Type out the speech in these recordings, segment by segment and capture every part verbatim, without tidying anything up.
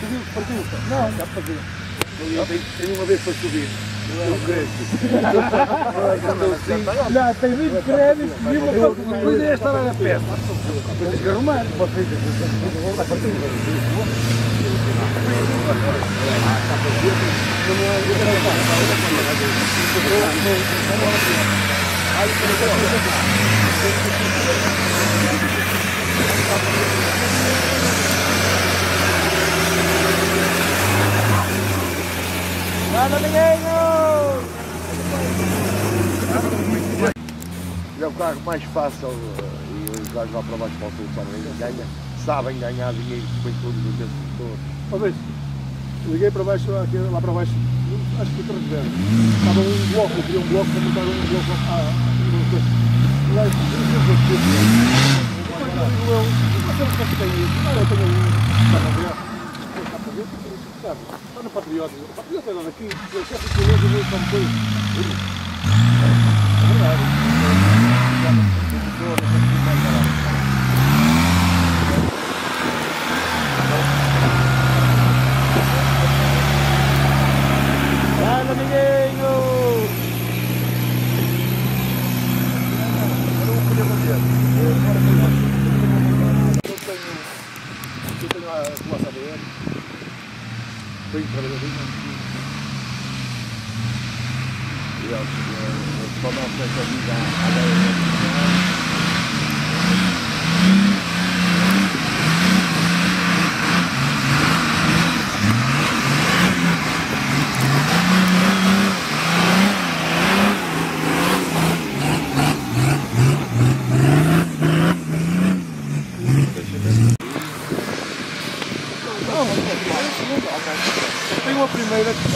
subiu, partiu? Não, já partiu. Tenho uma vez para subir. Não crédito. Não, tem vinte créditos e uma coisa é estar a pé. Tens que arrumar. Nada, amiguinho! É o carro mais fácil e os gajos lá para baixo para o sul ganham, sabem ganhar dinheiro com tudo do que todo. Uma vez, liguei para baixo, aqui, lá para baixo, acho que foi reserva. Estava um bloco, eu queria um bloco para montar um bloco à. Lá, eu tenho um. Está no Patriota. O Patriota é daqui, o chefe de piloto veio como foi. É verdade. Vai, amiguinho! Eu não podia fazer. Eu tenho a relação dele. Bem trabalhadinho. E eles só não fazem a vida à tenho uma primeira que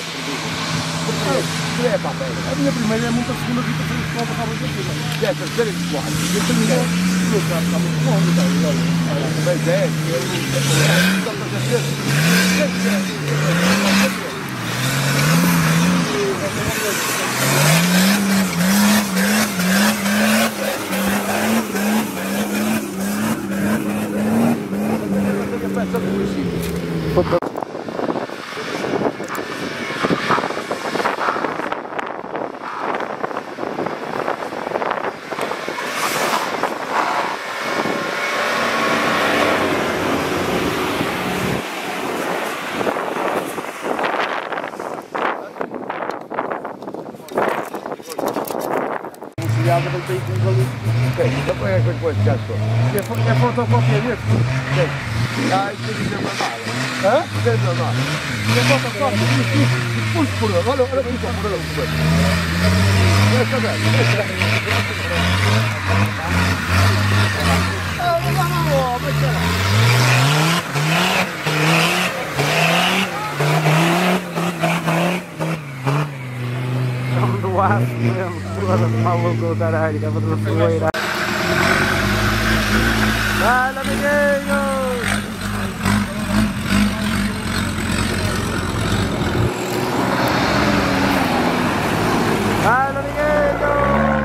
é para a minha primeira é muito a segunda que eu vou passar muito aqui. É a terceira de quatro. Eu terminei. Eu já está muito bom. Mas é, não tem com ali. Então põe essa coisa já só. É fotocópia disso? Sim. Ah, isso aqui é normal. Hã? Isso é normal. É fotocópia? Puxa por lá. Olha, olha puxa por lá. Deixa eu ver. Ah, não, não, não. Deixa lá. Do aço mesmo, toda maluco do caralho, que é para toda fuleira. Vai, amiguinhos! Vai, amiguinhos!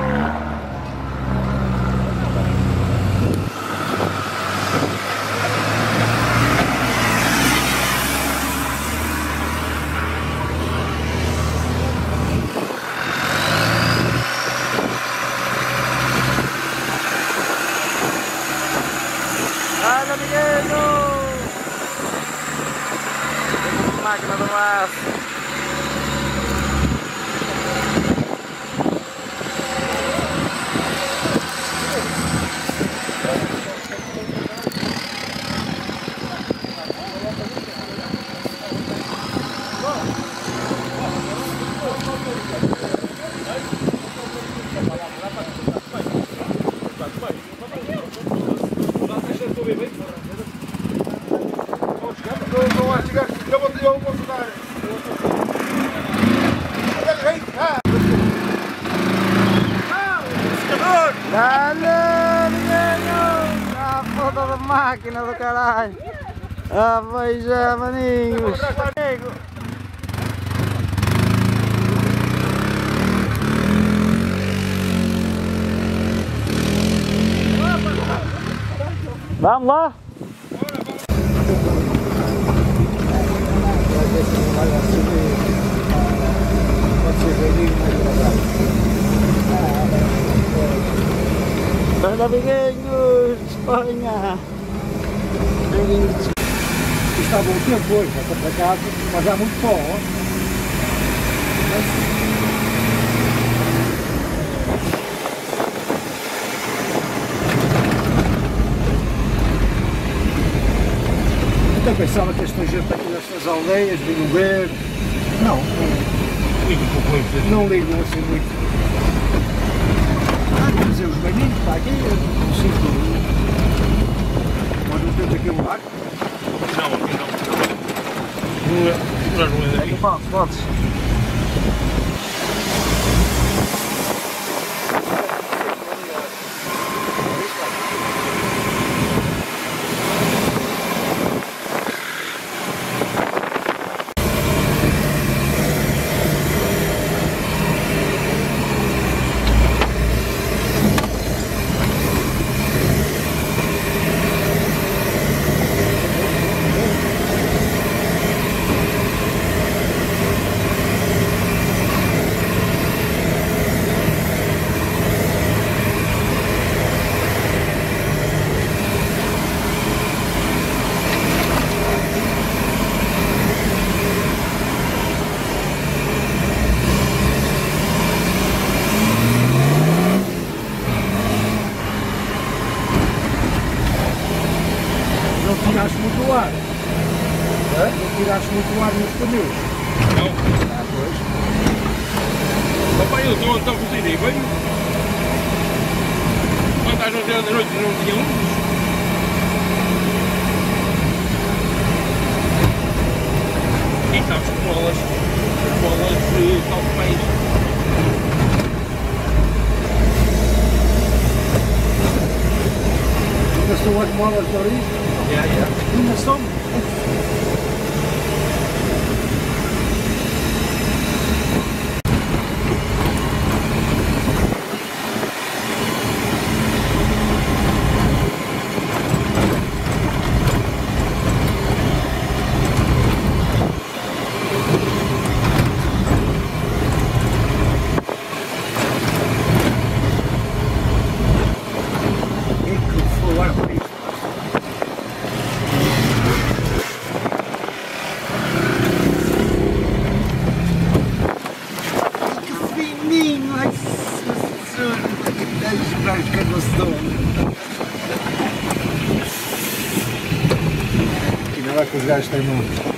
Máquina do aço. Eu vou ajudar. Dale, menino! A foda da máquina do caralho! Ah, veja, maninhos! Vamos lá! Olha, amiguinhos de Espanha! Amiguinhos de Espanha! Está bom tempo hoje, está para casa, mas há muito pó, ó. Eu pensava que esta gente aqui nestas aldeias vinham ver. Não, não, não ligam assim muito. Ah, quer dizer, os velhinhos para aqui, não sinto. Mas não temos aqui um barco? Não, aqui não. Não é, não é daqui. Podes, podes. Tiraste muito ar. É? Não tiraste muito ar nos pneus. Não. Ah, pois. Papai, eu estou a fazer bem. Quando às onze horas da noite não tinha luz. E está as bolas. As bolas de talpéis. Ainda são as molas de origem. Yeah, yeah. Ainda são. E não é que os gajos têm muito.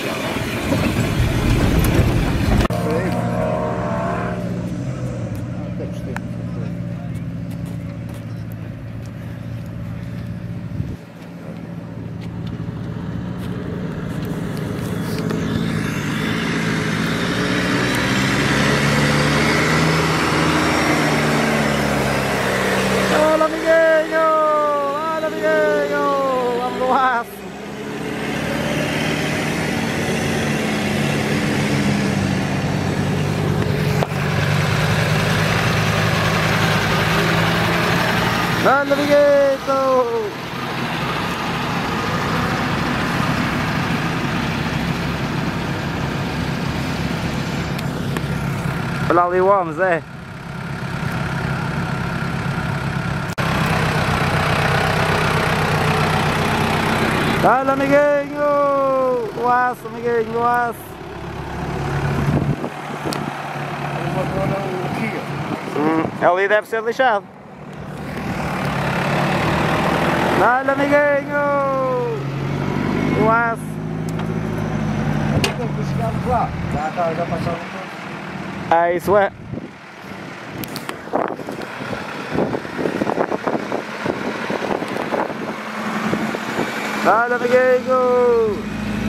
Olha, amiguinho! Olha, amiguinho! Vamos no aço! Olha, amiguito! Olha ali o homem, Zé! Olha, amiguinho! O aço, amiguinho, o aço! Hum, ali deve ser lixado. Olha, amiguinho! O aço! Quando chegamos lá, já, já, já passaram todos. Ah, isso é! Olha, amiguinho!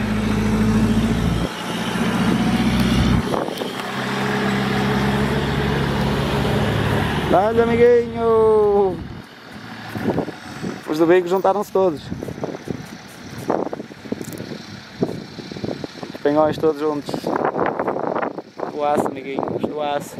Olha, amiguinho! Os do bico juntaram-se todos. Os penhões todos juntos. Do aço, amiguinhos, do aço.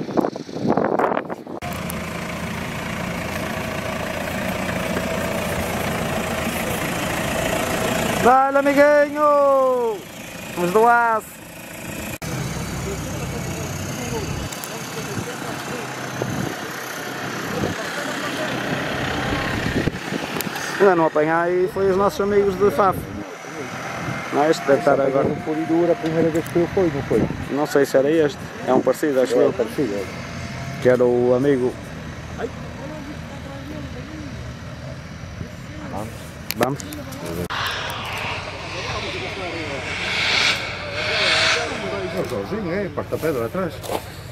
Olha, amiguinho! Vamos do aço! Ainda não apanhei e foi os nossos amigos de Faf. Não é este? Deve estar agora. No Floridura, a primeira vez que eu fui, não foi? Não sei se era este. É um parecido, acho eu. parecido. Que era o amigo. Vamos? Não, sozinho, é? Parte da pedra atrás.